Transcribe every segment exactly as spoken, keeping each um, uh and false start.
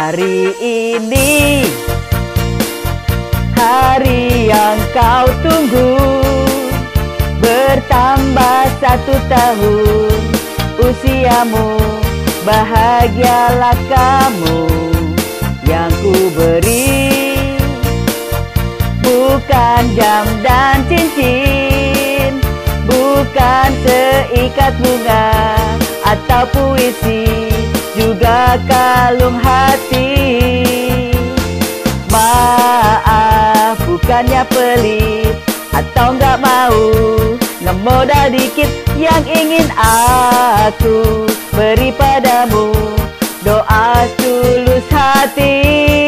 Hari ini hari yang kau tunggu, bertambah satu tahun usiamu. Bahagialah kamu yang ku beri, bukan jam dan cincin, bukan seikat bunga atau puisi, juga kalung hati. Maaf, bukannya pelit atau nggak mau, ngemodal dikit yang ingin aku beri padamu, doa tulus hati.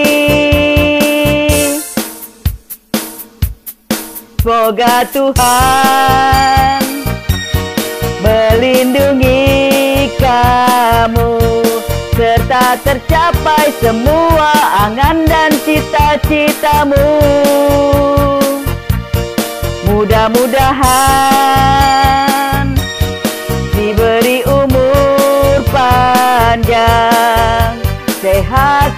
Semoga Tuhan melindungi kamu, serta tercapai semua angan dan cita-citamu. Mudah-mudahan diberi umur panjang, sehat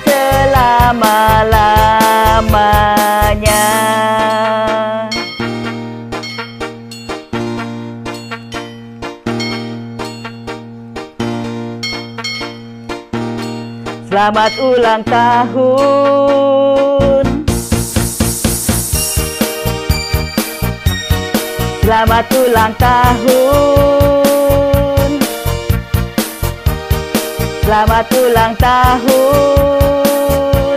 selama-lamanya. Selamat ulang tahun, selamat ulang tahun, selamat ulang tahun,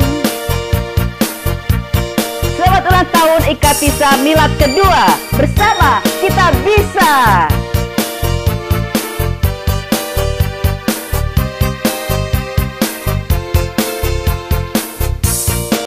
selamat ulang tahun Ika Tisa Milad kedua. Bersama kita bisa.